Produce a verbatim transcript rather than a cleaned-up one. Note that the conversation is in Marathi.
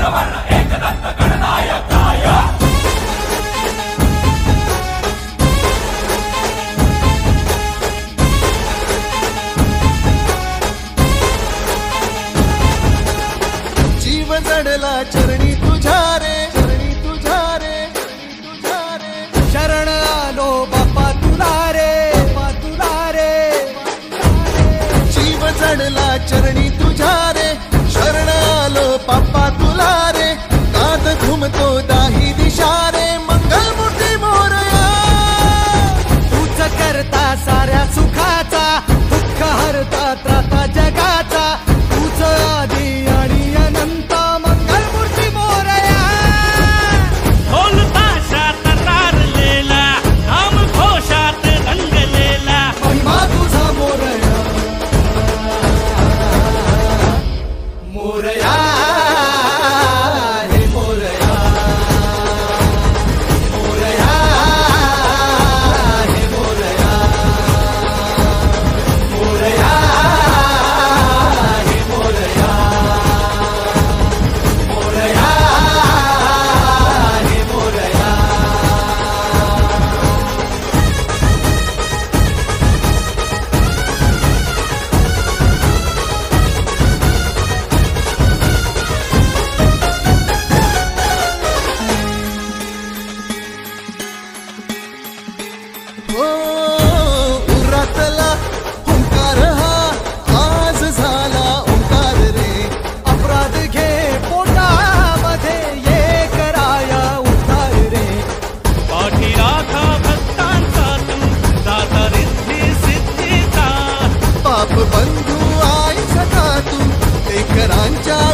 पंचवर्ण एकदंत गणनायकाय। जीव जडला चरणी तुझ्या रे, चरणी तुझ्या रे, तुझ्या रे शरण आलो बाप्पा तुला रे, बाप्पा तुला रे। जीव जडला चरणी तुझ्या रे, शरण आलो बाप्पा तुला रे। नाद घुमतो दाही दिशा रे, मंगलमूर्ती मोरया। तूच करता साऱ्या सुखाचा, दुःख हरता त्राता जगाचा। तूच आदी आणि अनंत, मंगलमूर्ती मोरया। ढोल ताशात तारलेला, नाम घोषात रंगलेला, महिमा तुझा मोरया, मोरया हे मोरया, मोरया हे मोरया, मोरया हे मोरया, मोरया हे मोरया। हो उरातला ओंकार हा आज झाला ओंकार रे। अपराध घे पोटामध्ये, ये कराया उद्धार रे। पाठी राखा भक्तांचा तू, दाता रिद्धी सिद्धीचा। पाप बंधू आई सखा तू, ते करांच्या